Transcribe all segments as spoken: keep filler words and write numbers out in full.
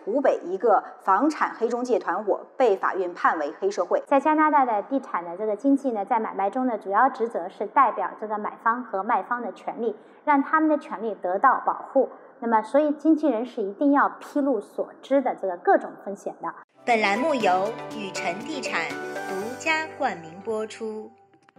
湖北一个房产黑中介团伙被法院判为黑社会。 在加拿大的地产的这个经纪呢，在买卖中的主要职责是代表这个买方和卖方的权利，让他们的权利得到保护。那么，所以经纪人是一定要披露所知的这个各种风险的。 本栏目由雨辰地产独家冠名播出。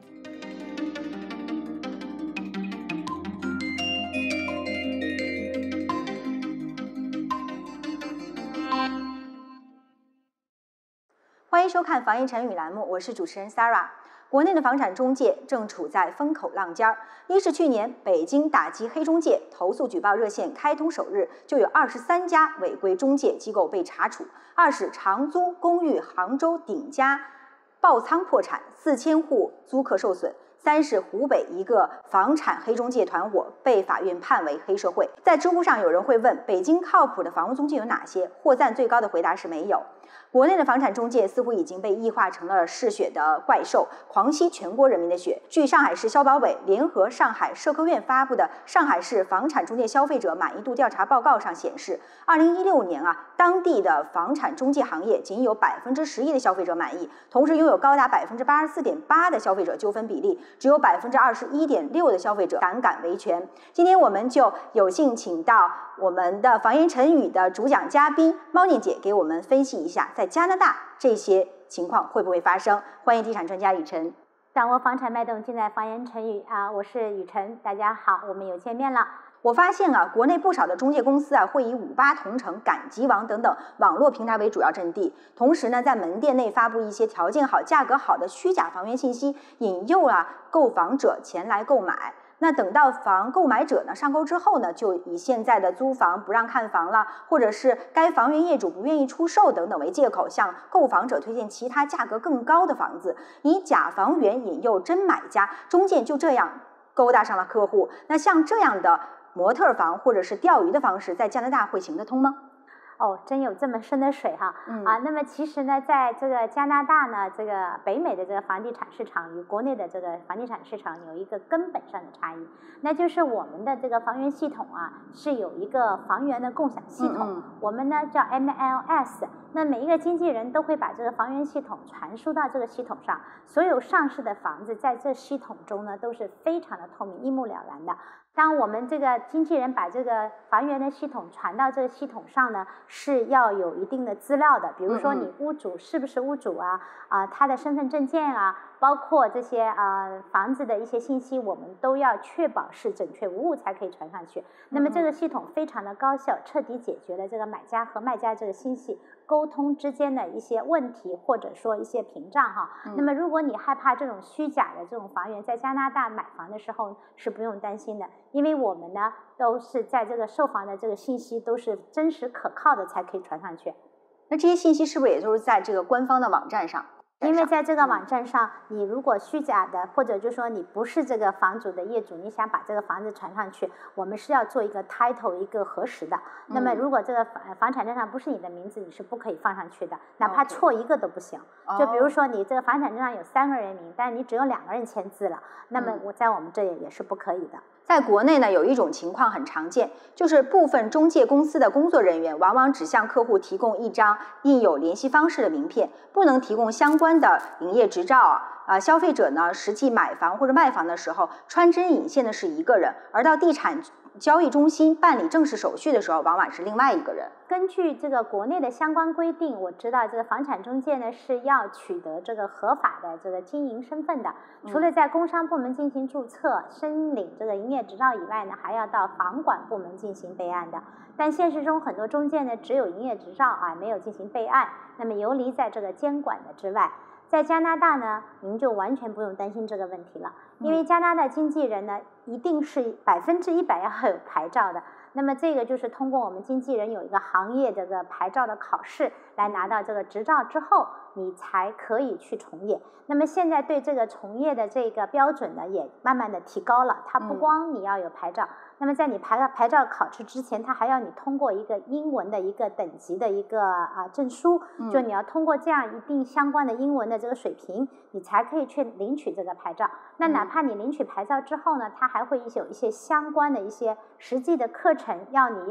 欢迎收看房言成语栏目，我是主持人 Sarah。国内的房产中介正处在风口浪尖儿。一是去年北京打击黑中介投诉举报热线开通首日，就有二十三家违规中介机构被查处；二是长租公寓杭州顶家爆仓破产，四千户租客受损。三是湖北一个房产黑中介团伙被法院判为黑社会。在知乎上有人会问，北京靠谱的房屋中介有哪些？获赞最高的回答是没有。国内的房产中介似乎已经被异化成了嗜血的怪兽，狂吸全国人民的血。据上海市消保委联合上海社科院发布的《上海市房产中介消费者满意度调查报告》上显示，二零一六年啊，当地的房产中介行业仅有百分之十一的消费者满意，同时拥有高达百分之八十四点八的消费者纠纷比例，只有百分之二十一点六的消费者胆敢维权。今天我们就有幸请到我们的房言成语的主讲嘉宾猫念姐，给我们分析一下在加拿大这些情况会不会发生。欢迎地产专家雨辰。 掌握房产脉动，尽在房言成语啊！我是雨辰，大家好，我们又见面了。 我发现啊，国内不少的中介公司啊，会以五八同城、赶集网等等网络平台为主要阵地，同时呢，在门店内发布一些条件好、价格好的虚假房源信息，引诱啊购房者前来购买。那等到房购买者呢上钩之后呢，就以现在的租房不让看房了，或者是该房源业主不愿意出售等等为借口，向购房者推荐其他价格更高的房子，以假房源引诱真买家，中介就这样勾搭上了客户。那像这样的模特房或者是钓鱼的方式，在加拿大会行得通吗？ 哦，真有这么深的水哈！ 嗯啊，那么其实呢，在这个加拿大呢，这个北美的这个房地产市场与国内的这个房地产市场有一个根本上的差异，那就是我们的这个房源系统啊，是有一个房源的共享系统， 嗯嗯我们呢叫 M L S。那每一个经纪人都会把这个房源系统传输到这个系统上，所有上市的房子在这系统中呢都是非常的透明、一目了然的。当我们这个经纪人把这个房源的系统传到这个系统上呢，是要有一定的资料的，比如说你屋主是不是屋主啊，啊、呃、他的身份证件啊，包括这些啊、呃、房子的一些信息，我们都要确保是准确无误才可以传上去。那么这个系统非常的高效，彻底解决了这个买家和卖家这个信息沟通之间的一些问题，或者说一些屏障哈。嗯、那么如果你害怕这种虚假的这种房源，在加拿大买房的时候是不用担心的，因为我们呢都是在这个售房的这个信息都是真实可靠的才可以传上去。 那这些信息是不是也就是在这个官方的网站上？ 因为在这个网站上，你如果虚假的，或者就说你不是这个房主的业主，你想把这个房子传上去，我们是要做一个 title 一个核实的。嗯、那么如果这个房房产证上不是你的名字，你是不可以放上去的，哪怕错一个都不行。Okay. 就比如说你这个房产证上有三个人名，但是你只有两个人签字了，那么我在我们这里也是不可以的。 在国内呢，有一种情况很常见，就是部分中介公司的工作人员往往只向客户提供一张印有联系方式的名片，不能提供相关的营业执照啊。啊，消费者呢实际买房或者卖房的时候，穿针引线的是一个人，而到地产交易中心办理正式手续的时候，往往是另外一个人。 根据这个国内的相关规定，我知道这个房产中介呢是要取得这个合法的这个经营身份的，除了在工商部门进行注册、申领这个营业执照以外呢，还要到房管部门进行备案的。但现实中很多中介呢只有营业执照啊，没有进行备案，那么游离在这个监管的之外。在加拿大呢，您就完全不用担心这个问题了，因为加拿大经纪人呢一定是百分之一百要有牌照的。那么这个就是通过我们经纪人有一个行业这个牌照的考试来拿到这个执照之后，你才可以去从业。那么现在对这个从业的这个标准呢也慢慢的提高了，它不光你要有牌照，嗯、那么在你牌牌照考试之前，它还要你通过一个英文的一个等级的一个啊证书，嗯、就你要通过这样一定相关的英文的这个水平，你才可以去领取这个牌照。那哪怕你领取牌照之后呢，它还会有一些相关的一些实际的课程，要你要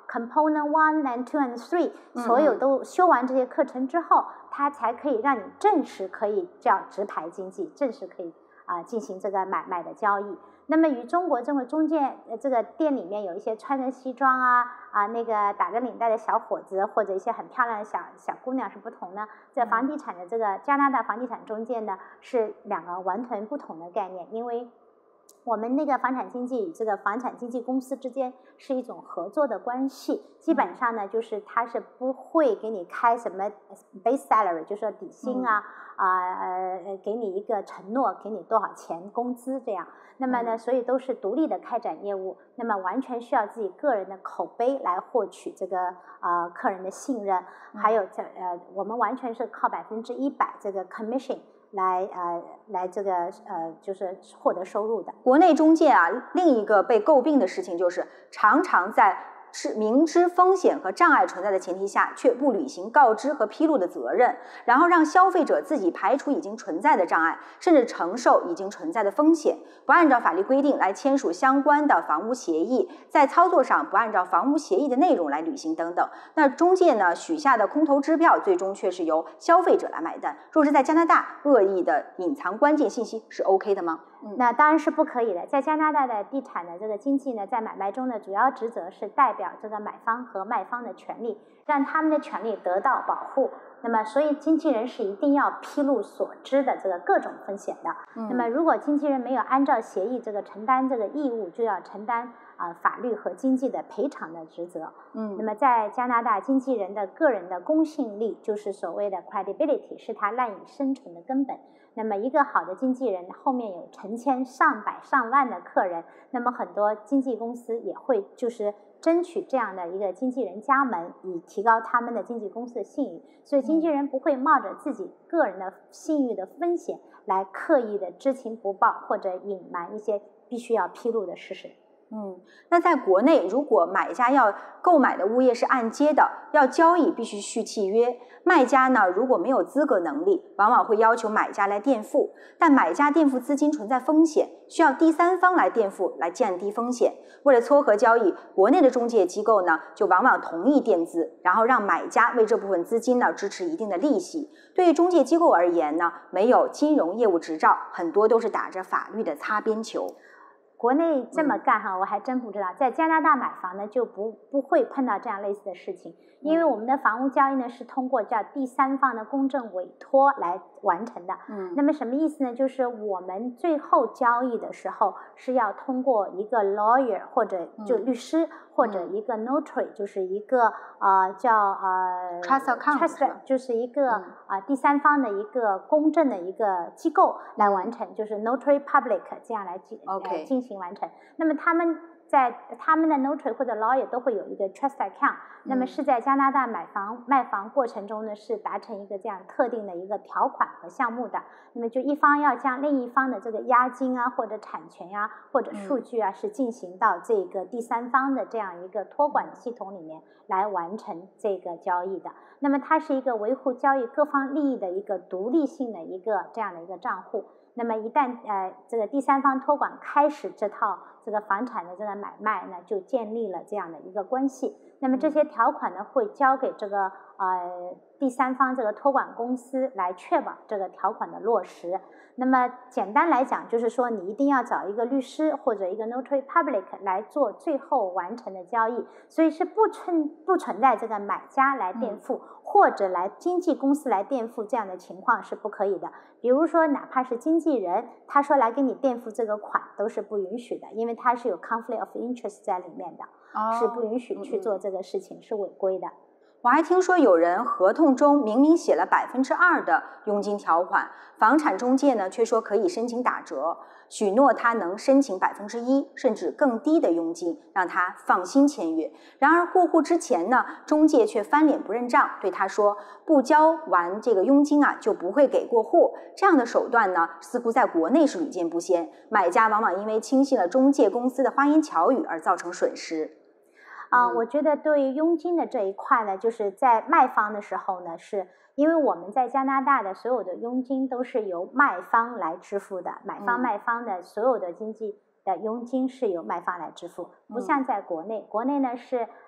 Component One and Two and Three 所有都修完这些课程之后，它才可以让你正式可以叫直排经济，正式可以啊、呃、进行这个买卖的交易。那么与中国这个中介呃这个店里面有一些穿着西装啊啊那个打着领带的小伙子，或者一些很漂亮的小小姑娘是不同的。这房地产的这个加拿大房地产中介呢是两个完全不同的概念，因为我们那个房产经纪与这个房产经纪公司之间是一种合作的关系，基本上呢就是它是不会给你开什么 base salary， 就是说底薪啊啊、嗯呃、给你一个承诺，给你多少钱工资这样。那么呢，所以都是独立的开展业务，那么完全需要自己个人的口碑来获取这个呃客人的信任，还有这呃我们完全是靠百分之一百这个 commission。来呃来这个呃就是获得收入的。 国内中介啊，另一个被诟病的事情就是常常在是明知风险和障碍存在的前提下，却不履行告知和披露的责任，然后让消费者自己排除已经存在的障碍，甚至承受已经存在的风险，不按照法律规定来签署相关的房屋协议，在操作上不按照房屋协议的内容来履行等等。那中介呢许下的空头支票，最终却是由消费者来买单。若是在加拿大，恶意的隐藏关键信息是 OK 的吗？ 嗯、那当然是不可以的。在加拿大的地产的这个经纪呢，在买卖中的主要职责是代表这个买方和卖方的权利，让他们的权利得到保护。那么所以经纪人是一定要披露所知的这个各种风险的。嗯、那么如果经纪人没有按照协议这个承担这个义务，就要承担啊、呃、法律和经济的赔偿的职责。嗯，那么在加拿大，经纪人的个人的公信力，就是所谓的 credibility， 是他赖以生存的根本。那么一个好的经纪人后面有成千上百上万的客人，那么很多经纪公司也会就是争取这样的一个经纪人加盟，以提高他们的经纪公司的信誉。所以经纪人不会冒着自己个人的信誉的风险来刻意的知情不报或者隐瞒一些必须要披露的事实。 嗯，那在国内，如果买家要购买的物业是按揭的，要交易必须续契约，卖家呢如果没有资格能力，往往会要求买家来垫付，但买家垫付资金存在风险，需要第三方来垫付来降低风险。为了撮合交易，国内的中介机构呢就往往同意垫资，然后让买家为这部分资金呢支持一定的利息。对于中介机构而言呢，没有金融业务执照，很多都是打着法律的擦边球。 国内这么干哈、嗯，我还真不知道。在加拿大买房呢，就不不会碰到这样类似的事情，因为我们的房屋交易呢是通过叫第三方的公证委托来完成的。嗯，那么什么意思呢？就是我们最后交易的时候是要通过一个 lawyer 或者就律师、嗯、或者一个 notary，、嗯、就是一个呃叫呃 trust account trust 就是一个啊、嗯呃、第三方的一个公证的一个机构来完成，就是 notary public 这样来进、 okay. 呃、进行完成。那么他们在他们的 notary 或者 lawyer 都会有一个 trust account，、嗯、那么是在加拿大买房卖房过程中呢是达成一个这样特定的一个条款和项目的。那么就一方要将另一方的这个押金啊或者产权啊或者数据啊、嗯、是进行到这个第三方的这样一个托管系统里面来完成这个交易的。那么它是一个维护交易各方利益的一个独立性的一个这样的一个账户。那么一旦呃这个第三方托管开始这套这个房产的这个买卖呢，就建立了这样的一个关系。那么这些条款呢会交给这个呃第三方这个托管公司来确保这个条款的落实。那么简单来讲就是说你一定要找一个律师或者一个 notary public 来做最后完成的交易，所以是不存不存在这个买家来垫付、嗯、或者来经纪公司来垫付这样的情况是不可以的。比如说哪怕是经纪人他说来给你垫付这个款都是不允许的，因为他是有 conflict of interest 在里面的、哦、是不允许去做这个事情、嗯、是违规的。 我还听说有人合同中明明写了百分之二的佣金条款，房产中介呢却说可以申请打折，许诺他能申请百分之一甚至更低的佣金，让他放心签约。然而过户之前呢，中介却翻脸不认账，对他说不交完这个佣金啊就不会给过户。这样的手段呢，似乎在国内是屡见不鲜，买家往往因为轻信了中介公司的花言巧语而造成损失。 啊、呃，我觉得对于佣金的这一块呢，就是在卖方的时候呢，是因为我们在加拿大的所有的佣金都是由卖方来支付的，买方卖方的所有的经济的佣金是由卖方来支付，不像在国内，国内呢是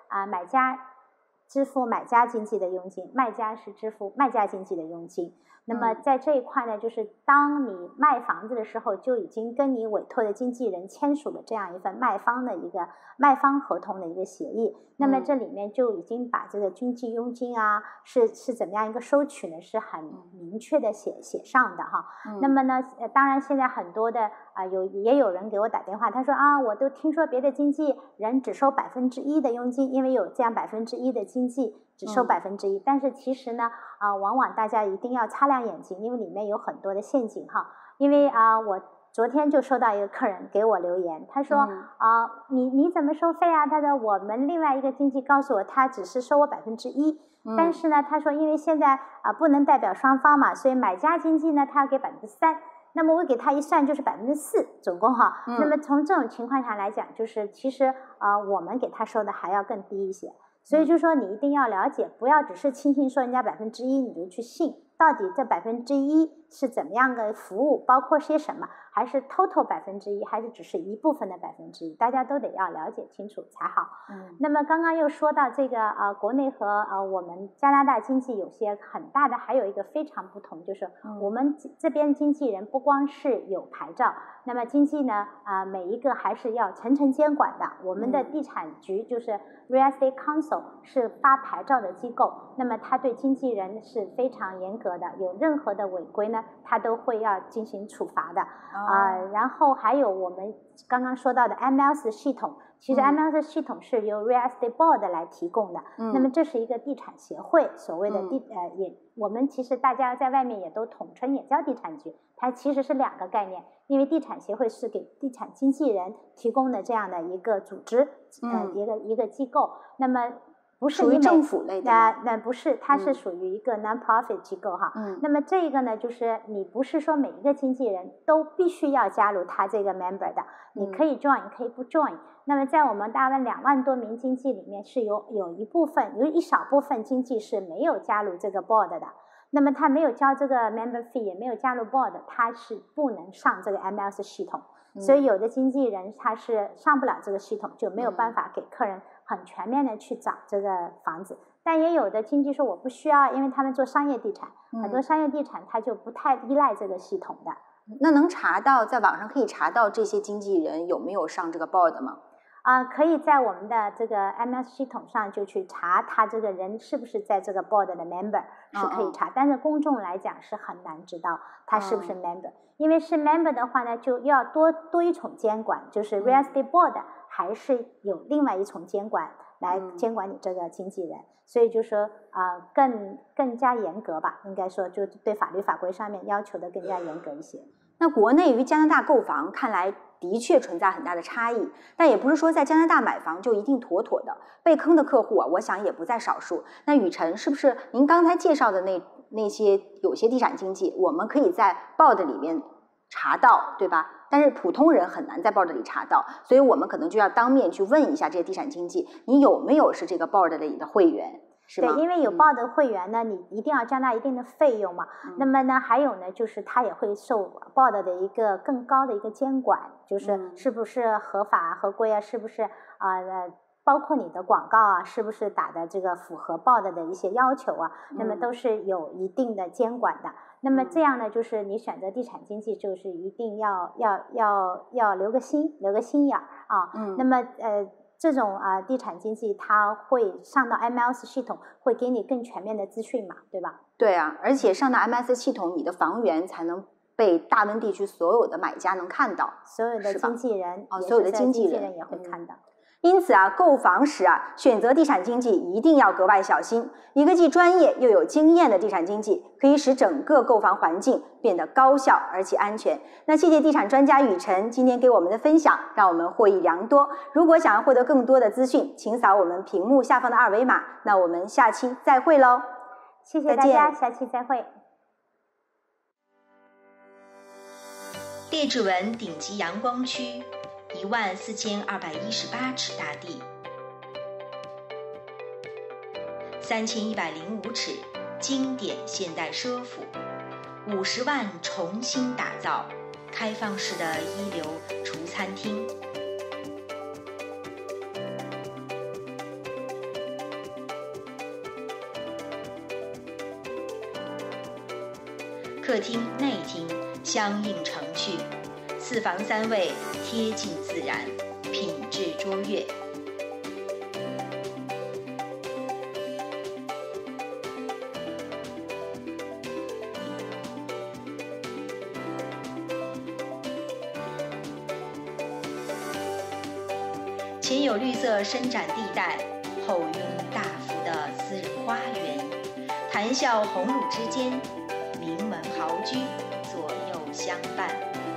啊、呃、买家支付买家经济的佣金，卖家是支付卖家经济的佣金。那么在这一块呢，就是当你卖房子的时候，就已经跟你委托的经纪人签署了这样一份卖方的一个卖方合同的一个协议。那么这里面就已经把这个经纪佣金啊，是是怎么样一个收取呢，是很明确的写写上的哈。嗯、那么呢，呃，当然现在很多的啊、呃、有也有人给我打电话，他说啊，我都听说别的经纪人只收百分之一的佣金，因为有这样百分之一的经纪只收百分之一，但是其实呢，啊、呃，往往大家一定要擦亮眼睛，因为里面有很多的陷阱哈。因为啊、呃，我昨天就收到一个客人给我留言，他说啊、嗯呃，你你怎么收费啊？他说我们另外一个经纪告诉我，他只是收我百分之一，但是呢，他说因为现在啊、呃、不能代表双方嘛，所以买家经纪呢他要给百分之三。那么我给他一算就是百分之四，总共哈、嗯。那么从这种情况下来讲，就是其实啊、呃、我们给他收的还要更低一些。所以就说你一定要了解，不要只是轻轻说人家百分之一你就去信，到底这百分之一是怎么样的服务，包括些什么，还是 total 百分之一，还是只是一部分的百分之一，大家都得要了解清楚才好。嗯，那么刚刚又说到这个呃，国内和呃我们加拿大经济有些很大的，还有一个非常不同，就是我们这边经纪人不光是有牌照，那么经纪呢啊、呃、每一个还是要层层监管的。我们的地产局就是 Real Estate Council 是发牌照的机构，那么他对经纪人是非常严格的，有任何的违规呢，他都会要进行处罚的啊、呃。然后还有我们刚刚说到的 M L S 系统，其实 M L S 系统是由 Real Estate Board 来提供的，嗯、那么这是一个地产协会，所谓的地、嗯、呃也我们其实大家在外面也都统称也叫地产局，它其实是两个概念，因为地产协会是给地产经纪人提供的这样的一个组织，嗯、呃一个一个机构，那么。不是属于政府类的， 那那不是，它是属于一个 non-profit 机构哈。嗯。那么这个呢，就是你不是说每一个经纪人都必须要加入他这个 member 的，你可以 join，、嗯、可以不 join。那么在我们大概两万多名经纪里面，是有有一部分，有一小部分经纪是没有加入这个 board 的。那么他没有交这个 member fee， 也没有加入 board， 他是不能上这个 M L S 系统。嗯、所以有的经纪人他是上不了这个系统，就没有办法给客人很全面的去找这个房子。但也有的经纪说我不需要，因为他们做商业地产，嗯、很多商业地产他就不太依赖这个系统的。 那能查到，在网上可以查到这些经纪人有没有上这个 board 吗？ 啊、呃，可以在我们的这个 M S 系统上就去查他这个人是不是在这个 board 的 member， 是可以查，哦哦，但是公众来讲是很难知道他是不是 member，、哦、因为是 member 的话呢，就要多多一重监管，就是 Real Estate Board 还是有另外一重监管来监管你这个经纪人，嗯、所以就说啊、呃，更更加严格吧，应该说就对法律法规上面要求的更加严格一些。 那国内与加拿大购房看来的确存在很大的差异，但也不是说在加拿大买房就一定妥妥的，被坑的客户啊，我想也不在少数。那雨辰，是不是您刚才介绍的那那些有些地产经纪，我们可以在 board 里面查到，对吧？但是普通人很难在 board 里查到，所以我们可能就要当面去问一下这些地产经纪，你有没有是这个 board 里的会员？ 对，因为有报的会员呢，嗯、你一定要交纳一定的费用嘛。嗯、那么呢，还有呢，就是他也会受报的的一个更高的一个监管，就是是不是合法合规啊，是不是啊、呃，包括你的广告啊，是不是打的这个符合报的的一些要求啊，嗯、那么都是有一定的监管的。那么这样呢，就是你选择地产经纪，就是一定要要要要留个心，留个心眼儿啊。嗯。那么呃。这种啊、呃、地产经纪它会上到 M L S 系统，会给你更全面的资讯嘛，对吧？ 对啊，而且上到 M L S 系统，你的房源才能被大温地区所有的买家能看到， 所有的经纪人， 哦，所有的经纪人, 人也会看到。 嗯，因此啊，购房时啊，选择地产经纪一定要格外小心。一个既专业又有经验的地产经纪，可以使整个购房环境变得高效而且安全。那谢谢地产专家雨辰今天给我们的分享，让我们获益良多。如果想要获得更多的资讯，请扫我们屏幕下方的二维码。那我们下期再会喽， 谢谢大家，下期再会。 列治文顶级阳光区。一万四千二百一十八尺大地，三千一百零五尺经典现代奢府，五十万重新打造开放式的一流厨餐厅。 客厅、内厅相映成趣，四房三卫贴近自然，品质卓越。前有绿色伸展地带，后拥大幅的私人花园，谈笑鸿儒之间，名门豪居左右相伴。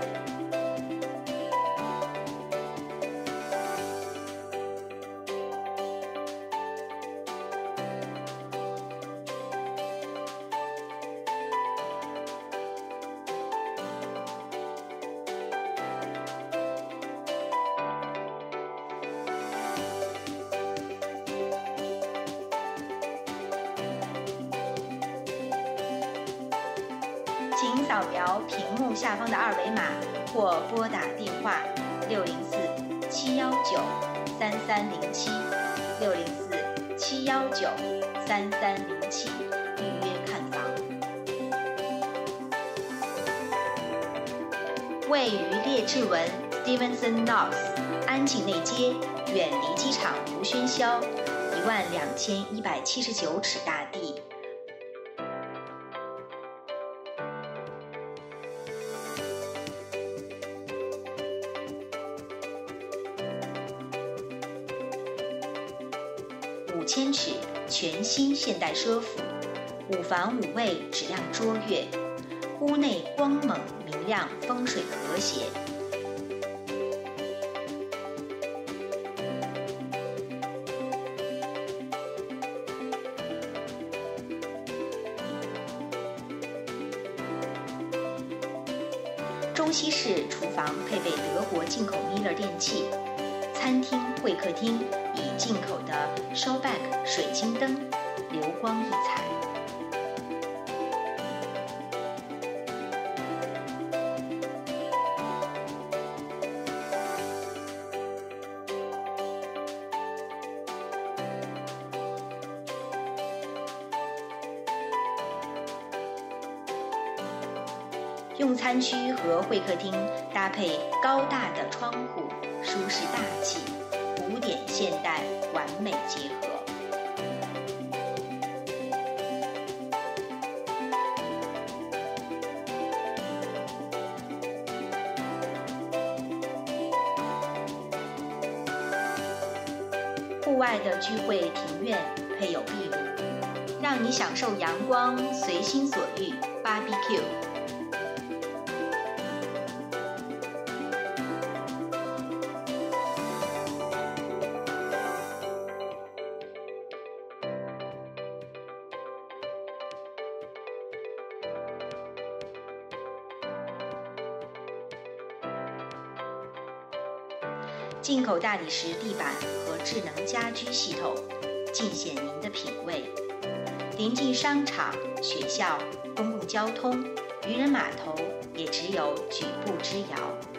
请扫描屏幕下方的二维码，或拨打电话六零四七幺九三三零七六零四七幺九三三零七预约看房。位于列治文 Stevenson North 安庆内街，远离机场无喧嚣，一万两千一百七十九尺大地。五千尺，全新现代奢府，五房五卫，质量卓越，屋内光猛明亮，风水和谐。中西式厨房配备德国进口 Miele 电器，餐厅、会客厅以进口的 Showback 水晶灯流光溢彩。用餐区和会客厅搭配高大的窗户，舒适大气，古典现代完美结合。户外的聚会庭院配有壁炉，让你享受阳光，随心所欲 B B Q。进口大理石地板和智能家居系统，尽显您的品味。临近商场、学校、公共交通、渔人码头，也只有举步之遥。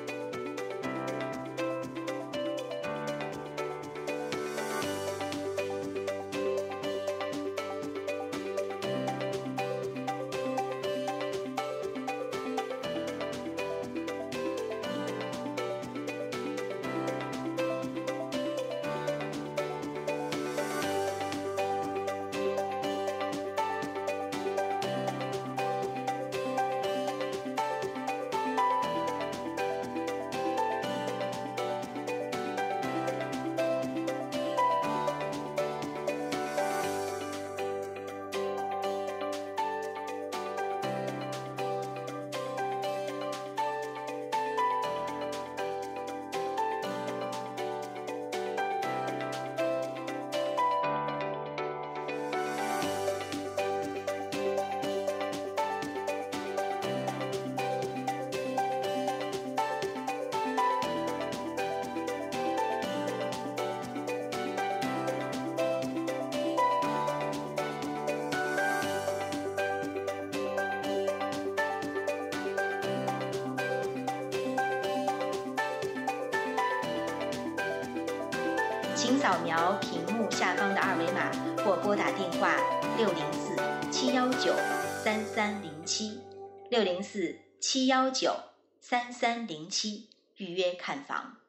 请扫描屏幕下方的二维码，或拨打电话六零四七幺九三三零七六零四七幺九三三零七预约看房。